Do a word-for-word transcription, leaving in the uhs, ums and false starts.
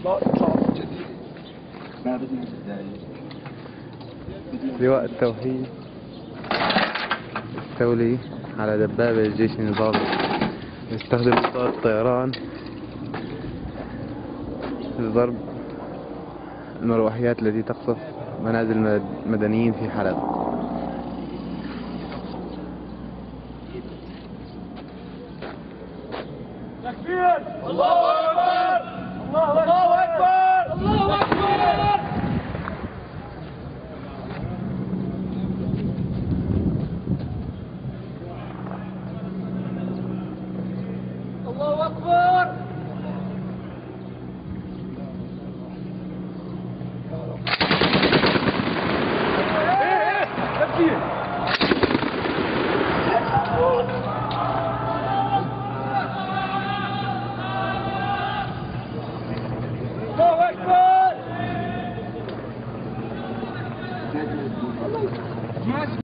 لواء التوحيد يستولي على دبابة الجيش النظامي، يستخدم إطار الطيران لضرب المروحيات التي تقصف منازل المدنيين في حلب. تكبير! الله أكبر! الله أكبر! الله أكبر! الله أكبر! تكبير! الله أكبر!